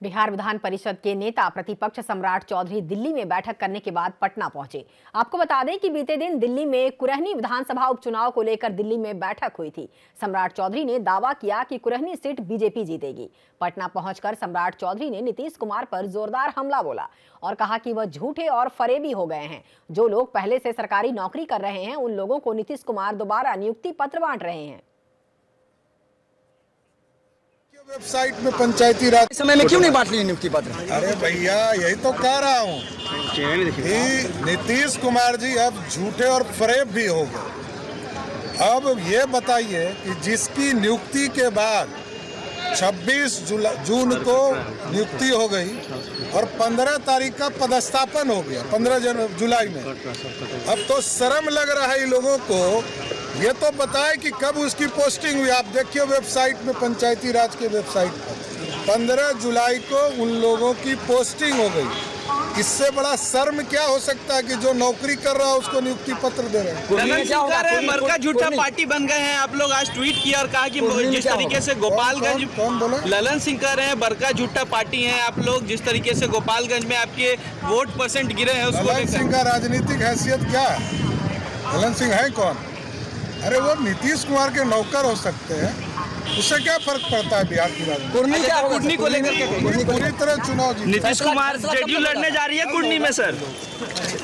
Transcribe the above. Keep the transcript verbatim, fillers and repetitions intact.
बिहार विधान परिषद के नेता प्रतिपक्ष सम्राट चौधरी दिल्ली में बैठक करने के बाद पटना पहुंचे। आपको बता दें कि बीते दिन दिल्ली में कुरहनी विधानसभा उपचुनाव को लेकर दिल्ली में बैठक हुई थी। सम्राट चौधरी ने दावा किया कि कुरहनी सीट बीजेपी जीतेगी। पटना पहुंचकर सम्राट चौधरी ने नीतीश कुमार पर जोरदार हमला बोला और कहा कि वह झूठे और फरेबी हो गए हैं। जो लोग पहले से सरकारी नौकरी कर रहे हैं, उन लोगों को नीतीश कुमार दोबारा नियुक्ति पत्र बांट रहे हैं। वेबसाइट में पंचायती राज समय में क्यों नहीं बांट ली नियुक्ति पत्र? अरे भैया, यही तो कह रहा हूँ कि नीतीश कुमार जी अब झूठे और फरेब भी हो गए। अब ये बताइए कि जिसकी नियुक्ति के बाद छब्बीस जून को नियुक्ति हो गई और पंद्रह तारीख का पदस्थापन हो गया, पंद्रह जुलाई में। अब तो शर्म लग रहा है इन लोगों को। ये तो बताए कि कब उसकी पोस्टिंग हुई। आप देखिए वेबसाइट में, पंचायती राज के वेबसाइट पर पंद्रह जुलाई को उन लोगों की पोस्टिंग हो गई। इससे बड़ा शर्म क्या हो सकता है कि जो नौकरी कर रहा है उसको नियुक्ति पत्र दे रहे हैं। ललन सिंह बरका झूठा पार्टी बन गए हैं। आप लोग आज ट्वीट किया और कहा कि जिस तरीके से गोपालगंज, कौन बोला? ललन सिंह कह रहे हैं बरका झूठा पार्टी है। आप लोग जिस तरीके से गोपालगंज में आपके वोट परसेंट गिरे हैं उसको। ललन सिंह का राजनीतिक हैसियत क्या है? ललन सिंह है कौन? अरे वो नीतीश कुमार के नौकर हो सकते हैं, उससे क्या फर्क पड़ता है बिहार की राजनीति? कुर्नी को लेकर पूरी तरह चुनाव जीते। नीतीश कुमार जेडीयू लड़ने जा रही है कुर्नी में सर।